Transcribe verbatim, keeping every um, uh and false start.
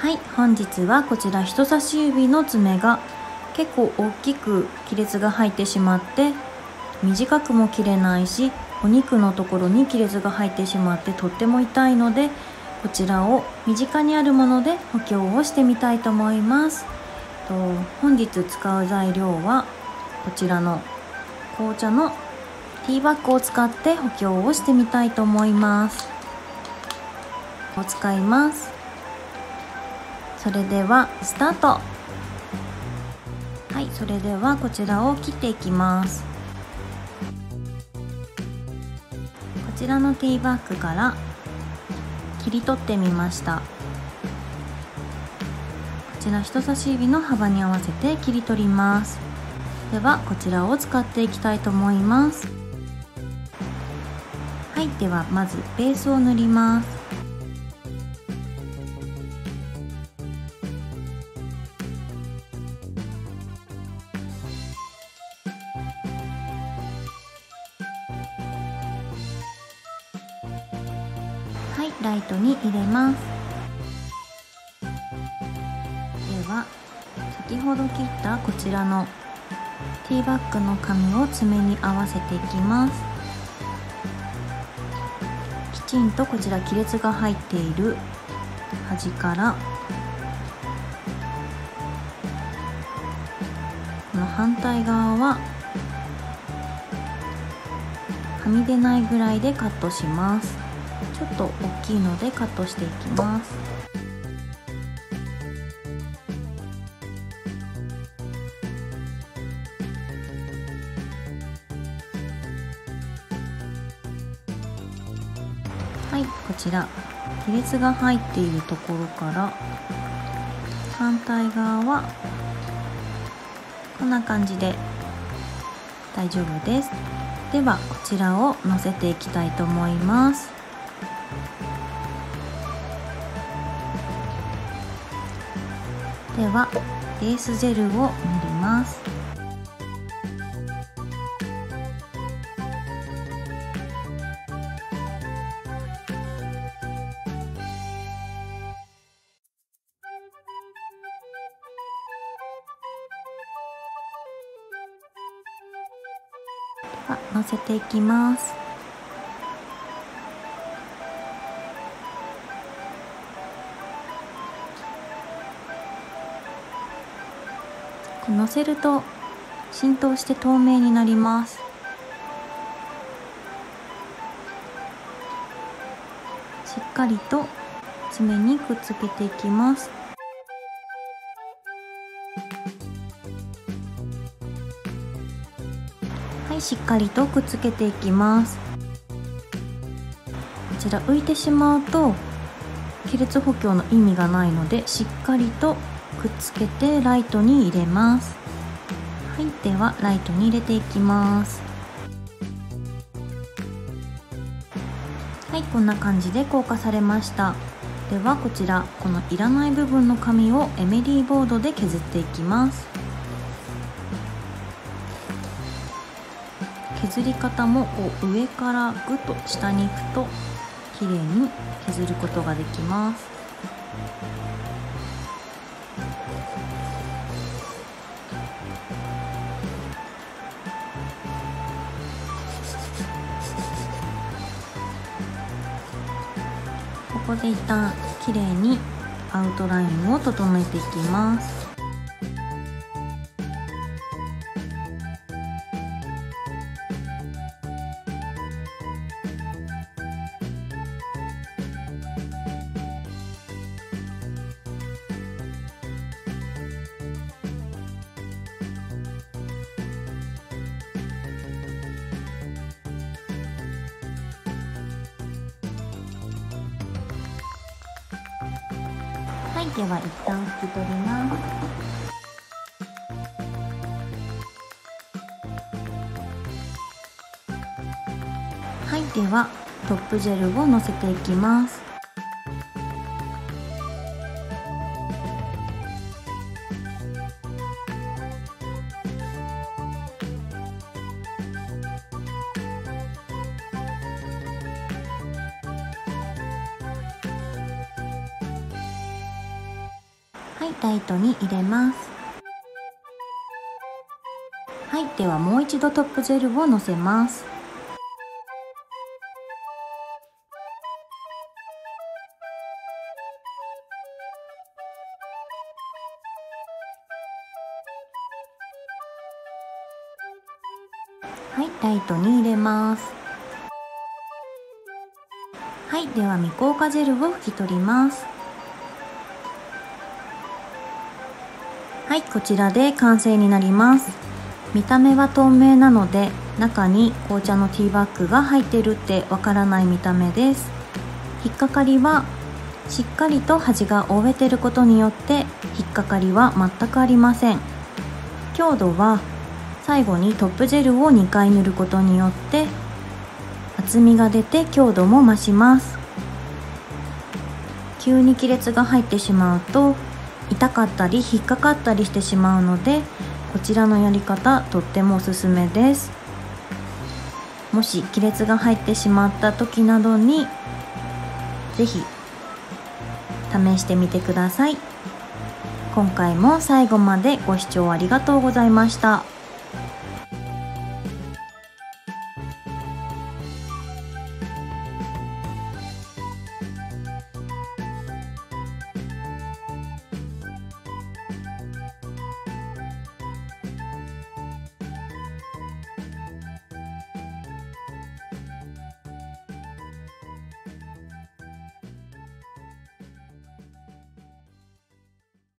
はい、本日はこちら人差し指の爪が結構大きく亀裂が入ってしまって、短くも切れないし、お肉のところに亀裂が入ってしまってとっても痛いので、こちらを身近にあるもので補強をしてみたいと思います。と本日使う材料はこちらの紅茶のティーバッグを使って補強をしてみたいと思います。を使います。それではスタート。はい、それではこちらを切っていきます。こちらのティーバッグから切り取ってみました。こちら人差し指の幅に合わせて切り取ります。ではこちらを使っていきたいと思います。はい、ではまずベースを塗ります。はい、ライトに入れます。では先ほど切ったこちらのティーバッグの紙を爪に合わせていきます。きちんとこちら亀裂が入っている端からこの反対側ははみ出ないぐらいでカットします。ちょっと大きいのでカットしていきます。はい、こちら亀裂が入っているところから反対側はこんな感じで大丈夫です。ではこちらをのせていきたいと思います。ではベースジェルを塗ります。ではのせていきます。のせると浸透して透明になります。しっかりと爪にくっつけていきます。はい、しっかりとくっつけていきます。こちら浮いてしまうと亀裂補強の意味がないので、しっかりとくっつけてライトに入れます。はい、ではライトに入れていきます。はい、こんな感じで硬化されました。ではこちらこのいらない部分の紙をエメリーボードで削っていきます。削り方もこう上からぐっと下に行くと綺麗に削ることができます。ここで一旦綺麗にアウトラインを整えていきます。はい、では一旦拭き取ります。はい、ではトップジェルをのせていきます。 はい、ライトに入れます。はい、ではもう一度トップジェルをのせます。はい、ライトに入れます。はい、では未硬化ジェルを拭き取ります。はい、こちらで完成になります。見た目は透明なので中に紅茶のティーバッグが入ってるってわからない見た目です。引っかかりはしっかりと端が覆えていることによって引っかかりは全くありません。強度は最後にトップジェルをにかい塗ることによって厚みが出て強度も増します。急に亀裂が入ってしまうと痛かったり引っかかったりしてしまうので、こちらのやり方とってもおすすめです。もし亀裂が入ってしまった時などにぜひ試してみてください。今回も最後までご視聴ありがとうございました。